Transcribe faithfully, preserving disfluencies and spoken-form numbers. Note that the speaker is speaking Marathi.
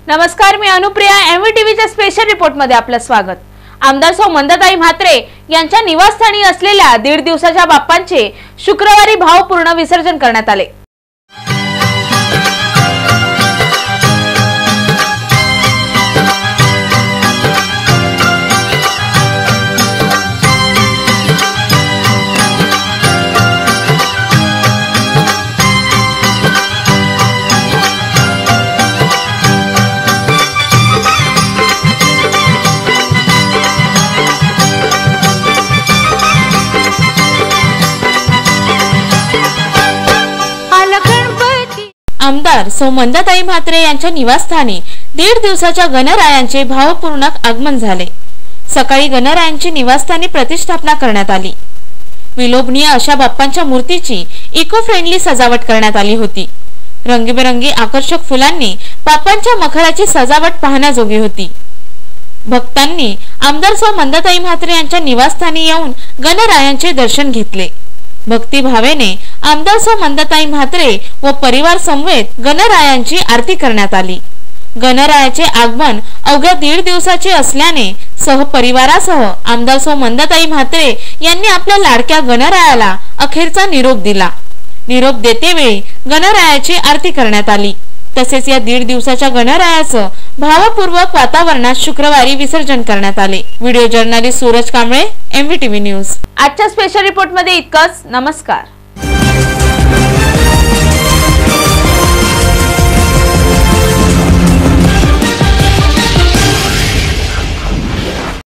नमस्कार, मी अनुप्रिया. एमव्हीटीव्हीच्या स्पेशल रिपोर्ट मध्ये आपलं स्वागत. आमदार सौ मंदाताई म्हात्रे यांच्या निवासस्थानी असलेल्या दीड दिवसाच्या बाप्पांचे शुक्रवारी भावपूर्ण विसर्जन करण्यात आले. आमदार सौ मंदाताई म्हात्रे यांच्या निवासस्थानी दीड दिवसाच्या गणरायांचे भावपूर्ण आगमन झाले. सकाळी गणरायांची निवासस्थानी प्रतिष्ठापना करण्यात आली. विलोभनीय अशा बाप्पांच्या मूर्तीची इको फ्रेंडली सजावट करण्यात आली होती. रंगीबेरंगी आकर्षक फुलांनी बाप्पांच्या मखराची सजावट पाहण्याजोगी होती. भक्तांनी आमदार सौ मंदाताई म्हात्रे यांच्या निवासस्थानी येऊन गणरायांचे दर्शन घेतले. भक्तिभावेने आमदार सौ मंदाताई म्हात्रे व परिवार समवेत गणरायांची आरती करण्यात आली. गणरायाचे आगमन अवघ्या दीड दिवसाचे असल्याने सहपरिवारासह आमदार सौ मंदाताई म्हात्रे यांनी आपल्या लाडक्या गणरायाला अखेरचा निरोप दिला. निरोप देतेवेळी गणरायाची आरती करण्यात आली. तसेच या दीड दिवसाच्या गणरायाचं भावपूर्वक वातावरणात शुक्रवारी विसर्जन करण्यात आले. Video journalist Suraj Kamble, MVTV news. आजच्या स्पेशल रिपोर्ट मध्ये इतकंच. नमस्कार.